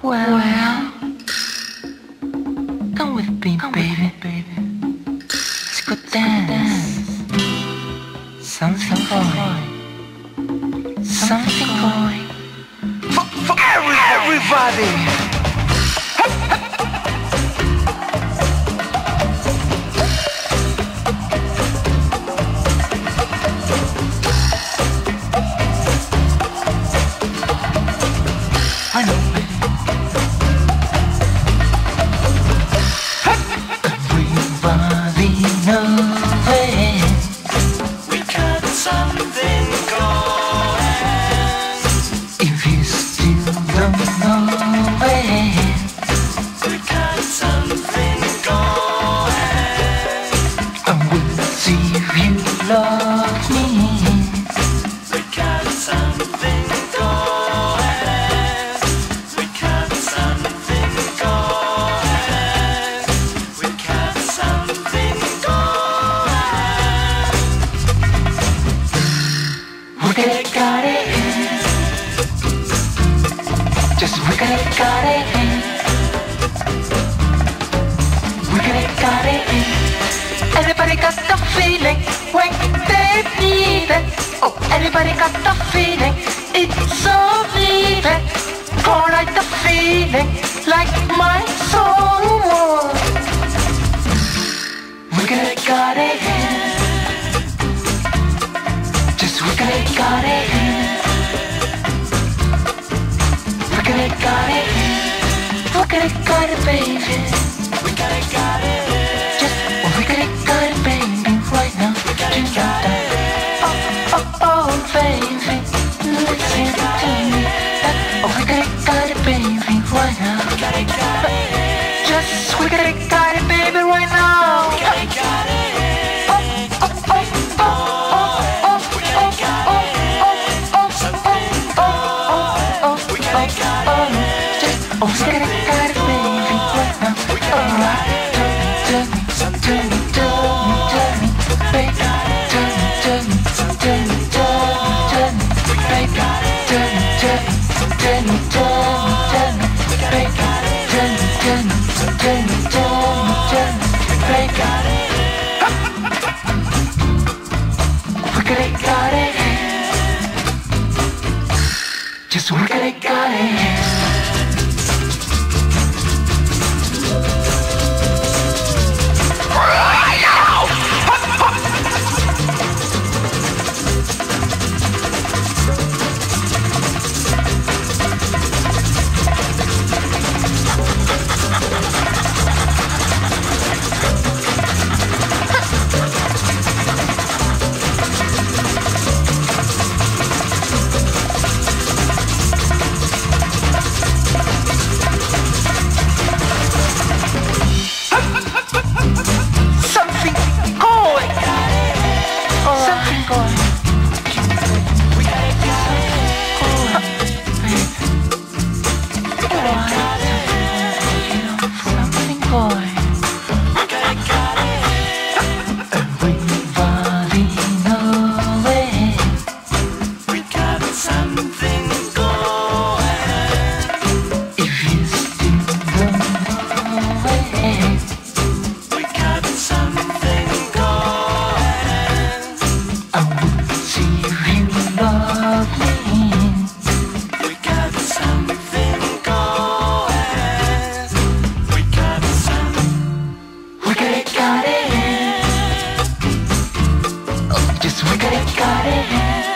Well, come with me, baby. Let's go dance. Something going. Something going. For everybody. I know. Everybody knows it. We got something going. If you still don't know it, We got something going. I will see if you love me. We got something going. We got something going. We got something going. We got it. Just we got it. We got it. Everybody got the feeling when they need it. Oh, everybody got the feeling. It's so needed. Alright, the feeling like my soul. We got it. Just we got it. We got it. We got it, baby. We got it. Just we got it, baby, right now. Got it. Oh, baby, listen to me. Oh, we got it, baby, right now. Got it. Just we got it, baby, right now. Got it. Oh, we got it, baby, right now. Alright, turn me, baby, turn me, baby, turn me, baby, baby. We got it. Just we got it. Something going. Something going. We got it. Something going. Everybody know it. We got something going. If you still don't know it, We got something going. I will see if you love me. We got something going. We got We got it. Oh, just we got it.